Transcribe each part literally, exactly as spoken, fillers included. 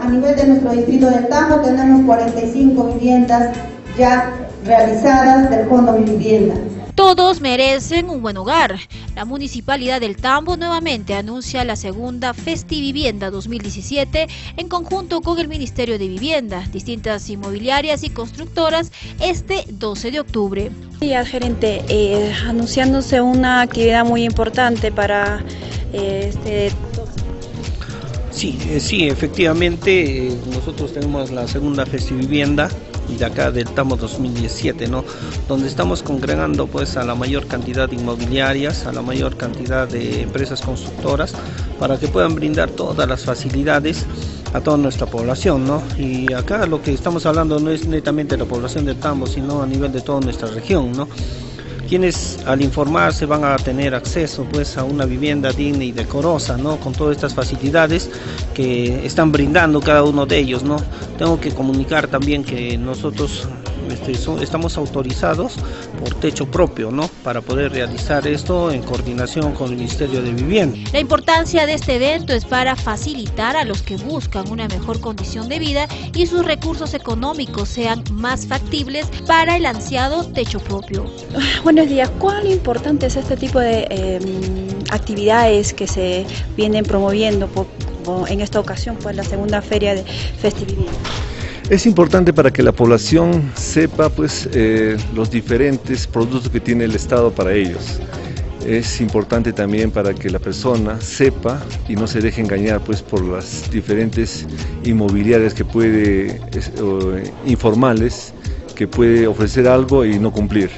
a nivel de nuestro distrito del Tambo tenemos cuarenta y cinco viviendas ya realizadas del Fondo Mi Vivienda. Todos merecen un buen hogar. La Municipalidad del Tambo nuevamente anuncia la segunda Festivivienda dos mil diecisiete en conjunto con el Ministerio de Vivienda, distintas inmobiliarias y constructoras este doce de octubre. Sí, gerente, eh, anunciándose una actividad muy importante para eh, este... Sí, eh, sí, efectivamente eh, nosotros tenemos la segunda Festivivienda de acá del Tambo dos mil diecisiete, ¿no? Donde estamos congregando pues a la mayor cantidad de inmobiliarias, a la mayor cantidad de empresas constructoras para que puedan brindar todas las facilidades a toda nuestra población, ¿no? Y acá lo que estamos hablando no es netamente de la población del Tambo, sino a nivel de toda nuestra región, ¿no? Quienes al informarse van a tener acceso pues a una vivienda digna y decorosa, ¿no? Con todas estas facilidades que están brindando cada uno de ellos, ¿no? Tengo que comunicar también que nosotros este, son, estamos autorizados por techo propio, ¿no? Para poder realizar esto en coordinación con el Ministerio de Vivienda. La importancia de este evento es para facilitar a los que buscan una mejor condición de vida y sus recursos económicos sean más factibles para el ansiado techo propio. Buenos días, ¿cuán importante es este tipo de eh, actividades que se vienen promoviendo por, por, en esta ocasión, pues la segunda feria de Festivivienda? Es importante para que la población sepa pues eh, los diferentes productos que tiene el Estado para ellos. Es importante también para que la persona sepa y no se deje engañar pues por las diferentes inmobiliarias que puede, es, eh, informales, que puede ofrecer algo y no cumplir.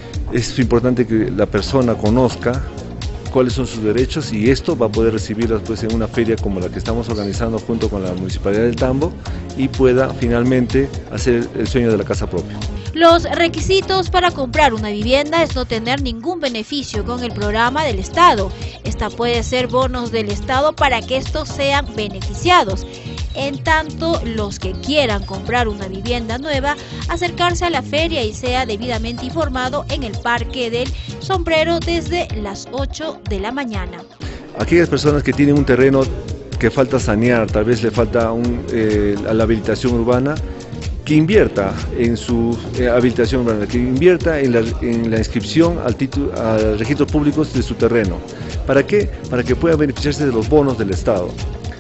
Es importante que la persona conozca cuáles son sus derechos y esto va a poder recibirlas pues en una feria como la que estamos organizando junto con la Municipalidad del Tambo y pueda finalmente hacer el sueño de la casa propia. Los requisitos para comprar una vivienda es no tener ningún beneficio con el programa del Estado. Esta puede ser bonos del Estado para que estos sean beneficiados. En tanto, los que quieran comprar una vivienda nueva, acercarse a la feria y sea debidamente informado en el Parque del Sombrero desde las ocho de la mañana. Aquellas personas que tienen un terreno que falta sanear, tal vez le falta un, eh, a la habilitación urbana, que invierta en su eh, habilitación urbana, que invierta en la, en la inscripción al título, a registros públicos de su terreno. ¿Para qué? Para que pueda beneficiarse de los bonos del Estado.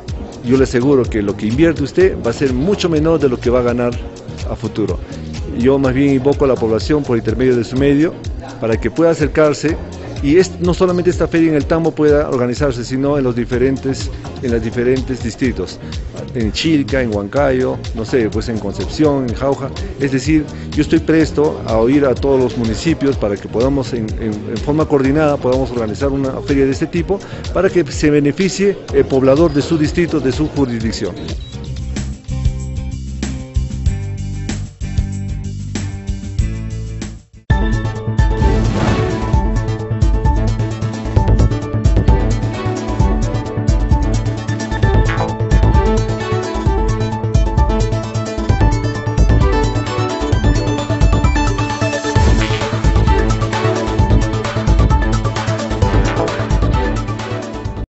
Yo le aseguro que lo que invierte usted va a ser mucho menor de lo que va a ganar a futuro. Yo más bien invoco a la población por intermedio de su medio para que pueda acercarse y es, no solamente esta feria en el Tambo pueda organizarse, sino en los diferentes, en los diferentes distritos, en Chilca, en Huancayo, no sé, pues en Concepción, en Jauja. Es decir, yo estoy presto a oír a todos los municipios para que podamos, en, en, en forma coordinada, podamos organizar una feria de este tipo para que se beneficie el poblador de su distrito, de su jurisdicción.